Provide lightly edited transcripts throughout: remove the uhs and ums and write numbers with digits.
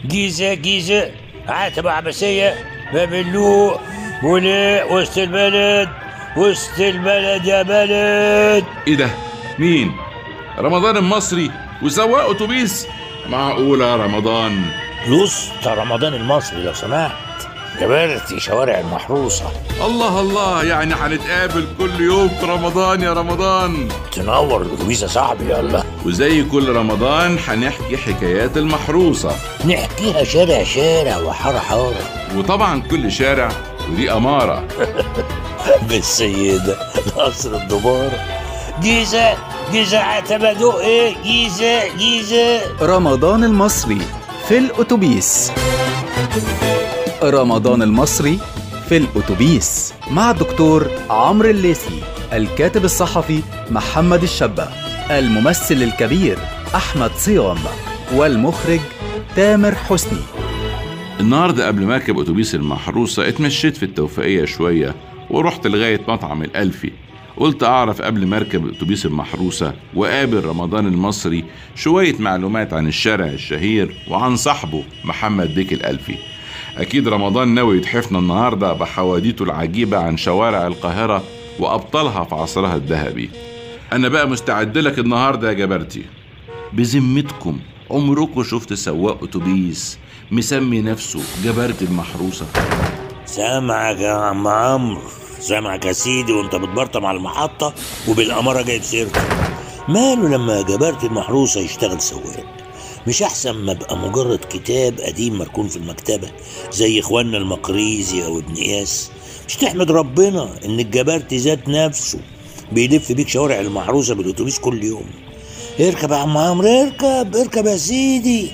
جيزة جيزة، عتبة عباسية، باب اللوق، بولاق، وسط البلد، وسط البلد يا بلد. ايه ده؟ مين؟ رمضان المصري وسواق اتوبيس؟ معقولة يا رمضان؟ الوسط رمضان المصري لو سمحت، جبرتي شوارع المحروسة. الله الله، يعني هنتقابل كل يوم في رمضان يا رمضان. تنور الاتوبيس يا صاحبي. يلا، وزي كل رمضان هنحكي حكايات المحروسة، نحكيها شارع شارع وحارة حارة، وطبعا كل شارع ودي أمارة. بالسيدة قصر الدبارة. جيزة جيزة، عتبة، دقي، جيزة جيزة. رمضان المصري في الأتوبيس. رمضان المصري في الأتوبيس مع الدكتور عمرو الليثي، الكاتب الصحفي محمد الشبة، الممثل الكبير أحمد صيام، والمخرج تامر حسني. النهاردة قبل ما اركب أتوبيس المحروسة اتمشيت في التوفيقية شوية ورحت لغاية مطعم الألفي. قلت أعرف قبل ما اركب أتوبيس المحروسة وقابل رمضان المصري شوية معلومات عن الشارع الشهير وعن صاحبه محمد بيك الألفي. أكيد رمضان ناوي يتحفنا النهاردة بحواديته العجيبة عن شوارع القاهرة وأبطالها في عصرها الذهبي. أنا بقى مستعد لك النهاردة يا جبرتي. بذمتكم عمركم شفت سواق أتوبيس مسمي نفسه جبرت المحروسة؟ سامعك يا عم عمرو، سامعك يا سيدي، وانت بتبرطم على المحطة وبالأمارة جايب سيرته. ماله لما جبرت المحروسة يشتغل سواق؟ مش أحسن ما بقى مجرد كتاب قديم مركون في المكتبة زي إخواننا المقريزي أو ابن إياس؟ مش تحمد ربنا إن الجبرتي ذات نفسه بيلف بيك شوارع المحروسة بالأتوبيس كل يوم؟ اركب يا عم عمرو، اركب يا سيدي.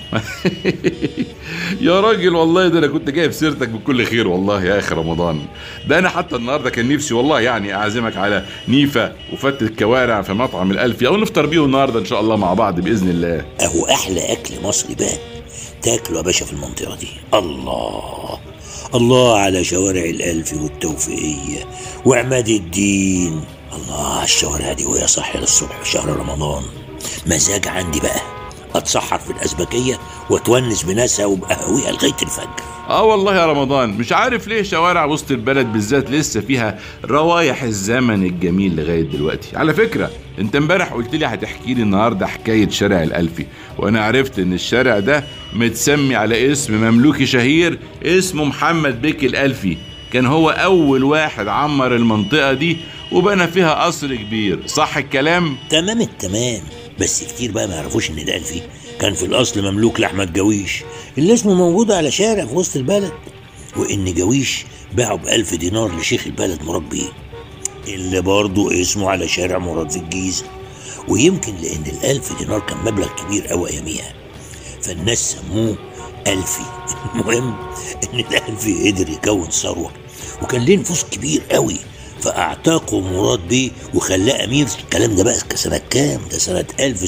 يا راجل والله ده انا كنت جايب سيرتك بكل خير والله يا اخي رمضان. ده انا حتى النهارده كان نفسي والله يعني اعزمك على نيفه وفتة كوارع في مطعم الألفي، او نفطر بيه النهارده ان شاء الله مع بعض باذن الله. اهو احلى اكل مصري بقى تاكله يا باشا في المنطقه دي. الله الله على شوارع الألفي والتوفيقيه وعماد الدين. الله على الشوارع دي وهي صاحيه للصبح في شهر رمضان. مزاج عندي بقى اتسحر في الأزبكية واتونس بناسها وبقهويها لغاية الفجر. والله يا رمضان مش عارف ليه شوارع وسط البلد بالذات لسه فيها روايح الزمن الجميل لغاية دلوقتي. على فكرة انت امبارح قلت لي هتحكي لي النهاردة حكاية شارع الألفي، وانا عرفت ان الشارع ده متسمي على اسم مملوكي شهير اسمه محمد بيك الألفي. كان هو اول واحد عمر المنطقة دي وبنى فيها قصر كبير، صح الكلام؟ تمام التمام. بس كتير بقى ما يعرفوش ان الألفي كان في الأصل مملوك لأحمد جويش اللي اسمه موجود على شارع في وسط البلد، وإن جويش باعه ب1000 دينار لشيخ البلد مراد بيه اللي برضه اسمه على شارع مراد في الجيزة. ويمكن لأن ال1000 دينار كان مبلغ كبير أوي أياميها فالناس سموه ألفي. المهم إن الألفي قدر يكون ثروة وكان ليه نفوذ كبير أوي، فاعتاقه مراد بيه وخلاه امير. الكلام ده بقى سنة كام؟ ده سنة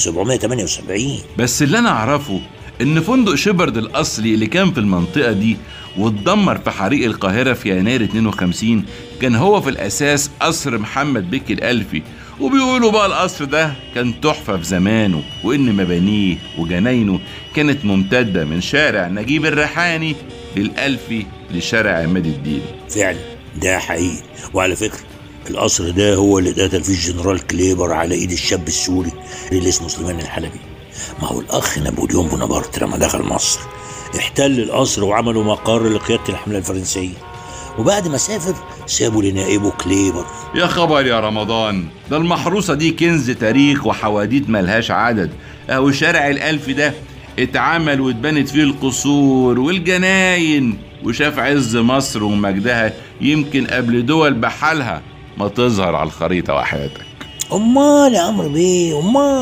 1778. بس اللي انا اعرفه ان فندق شيبرد الاصلي اللي كان في المنطقة دي واتدمر في حريق القاهرة في يناير 52 كان هو في الاساس قصر محمد بيك الألفي. وبيقولوا بقى القصر ده كان تحفة في زمانه، وان مبانيه وجناينه كانت ممتدة من شارع نجيب الريحاني للألفي لشارع عماد الدين. فعلا ده حقيقي. وعلى فكرة القصر ده هو اللي اتقتل فيه الجنرال كليبر على ايد الشاب السوري اللي اسمه سليمان الحلبي. ما هو الاخ نابليون بونابرت لما دخل مصر احتل القصر وعملوا مقر لقيادة الحملة الفرنسية، وبعد ما سافر سابوا لنائبه كليبر. يا خبر يا رمضان، ده المحروسة دي كنز تاريخ وحواديت ملهاش عدد. اهو شارع الألفي ده اتعمل واتبنت فيه القصور والجناين وشاف عز مصر ومجدها يمكن قبل دول بحالها ما تظهر على الخريطة وحياتك. امال يا عمرو بيه،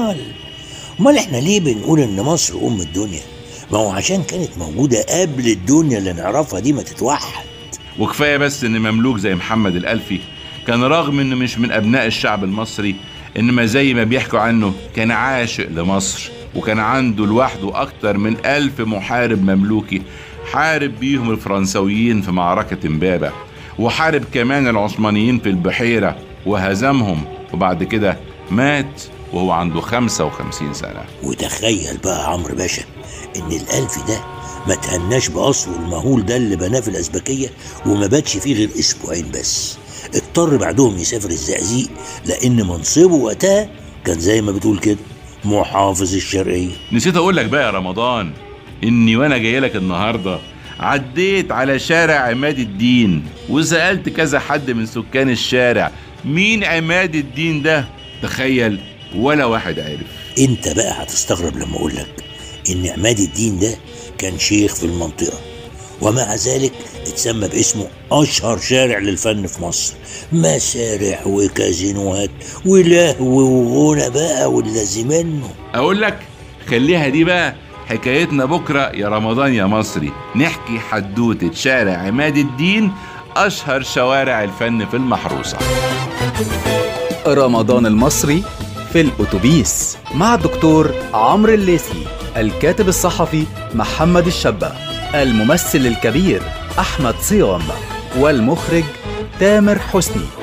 امال احنا ليه بنقول ان مصر ام الدنيا؟ ما هو عشان كانت موجودة قبل الدنيا اللي نعرفها دي ما تتوحد. وكفاية بس ان مملوك زي محمد الألفي كان رغم انه مش من ابناء الشعب المصري انما زي ما بيحكوا عنه كان عاشق لمصر، وكان عنده لوحده اكتر من 1000 محارب مملوكي حارب بيهم الفرنسويين في معركة امبابة، وحارب كمان العثمانيين في البحيرة وهزمهم، وبعد كده مات وهو عنده 55 سنة. وتخيل بقى عمرو باشا ان الألفي ده ما تهناش بقصره المهول ده اللي بناه في الأزبكية وما باتش فيه غير أسبوعين بس. اضطر بعدهم يسافر الزقازيق لأن منصبه وقتها كان زي ما بتقول كده محافظ الشرقية. نسيت اقول لك بقى يا رمضان اني وانا جاي لك النهارده عديت على شارع عماد الدين وسألت كذا حد من سكان الشارع مين عماد الدين ده. تخيل ولا واحد عارف. انت بقى هتستغرب لما اقولك ان عماد الدين ده كان شيخ في المنطقة، ومع ذلك اتسمى باسمه اشهر شارع للفن في مصر. مسارح وكازينوهات ولهو وغنى بقى واللازم منه. اقول لك خليها دي بقى حكايتنا بكرة يا رمضان يا مصري، نحكي حدوتة شارع عماد الدين اشهر شوارع الفن في المحروسة. رمضان المصري في الأتوبيس مع الدكتور عمرو الليثي، الكاتب الصحفي محمد الشبة، الممثل الكبير أحمد صيام، والمخرج تامر حسني.